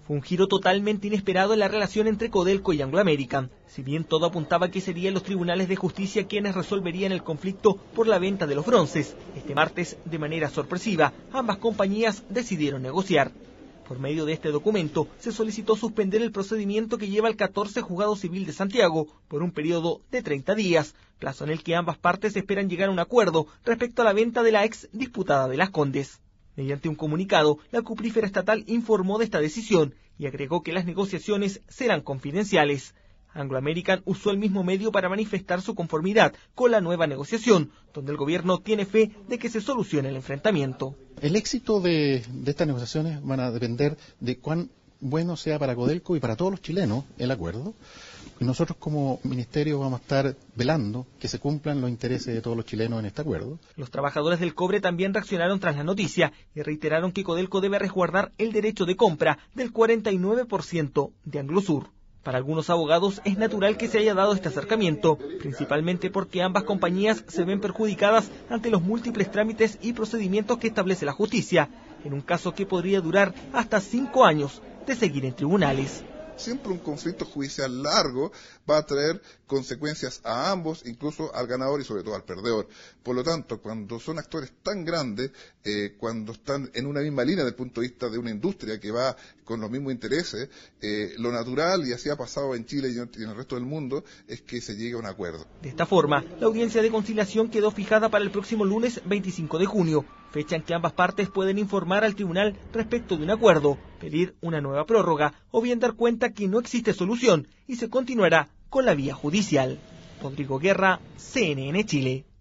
Fue un giro totalmente inesperado en la relación entre Codelco y Anglo American. Si bien todo apuntaba a que serían los tribunales de justicia quienes resolverían el conflicto por la venta de los bronces, este martes, de manera sorpresiva, ambas compañías decidieron negociar. Por medio de este documento, se solicitó suspender el procedimiento que lleva el 14 Juzgado Civil de Santiago por un periodo de 30 días, plazo en el que ambas partes esperan llegar a un acuerdo respecto a la venta de la ex disputada de Las Condes. Mediante un comunicado, la cuprífera estatal informó de esta decisión y agregó que las negociaciones serán confidenciales. Anglo American usó el mismo medio para manifestar su conformidad con la nueva negociación, donde el gobierno tiene fe de que se solucione el enfrentamiento. El éxito de estas negociaciones van a depender de cuán bueno sea para Codelco y para todos los chilenos el acuerdo. Y nosotros como ministerio vamos a estar velando que se cumplan los intereses de todos los chilenos en este acuerdo. Los trabajadores del cobre también reaccionaron tras la noticia y reiteraron que Codelco debe resguardar el derecho de compra del 49% de Anglosur. Para algunos abogados es natural que se haya dado este acercamiento, principalmente porque ambas compañías se ven perjudicadas ante los múltiples trámites y procedimientos que establece la justicia, en un caso que podría durar hasta 5 años de seguir en tribunales. Siempre un conflicto judicial largo va a traer consecuencias a ambos, incluso al ganador y sobre todo al perdedor. Por lo tanto, cuando son actores tan grandes, cuando están en una misma línea desde el punto de vista de una industria que va con los mismos intereses, lo natural, y así ha pasado en Chile y en el resto del mundo, es que se llegue a un acuerdo. De esta forma, la audiencia de conciliación quedó fijada para el próximo lunes 25 de junio, fecha en que ambas partes pueden informar al tribunal respecto de un acuerdo, pedir una nueva prórroga o bien dar cuenta que no existe solución y se continuará con la vía judicial. Rodrigo Guerra, CNN Chile.